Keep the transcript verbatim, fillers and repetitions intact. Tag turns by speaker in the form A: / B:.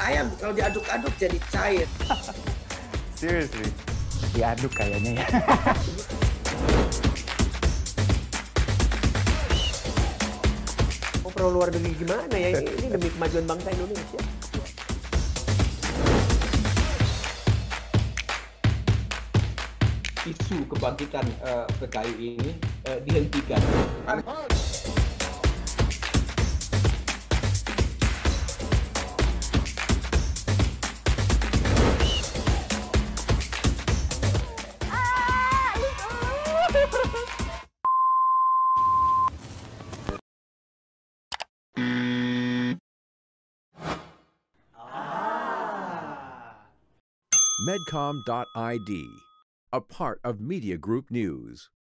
A: ayam kalau diaduk-aduk jadi cair.
B: Seriously? Diaduk kayaknya ya.
C: Oh, pro luar negeri gimana ya? Ini, ini demi kemajuan bangsa Indonesia.
D: Isu kebangkitan uh, P K I ini uh, dihentikan.
E: Medcom dot I D, a part of Media Group News.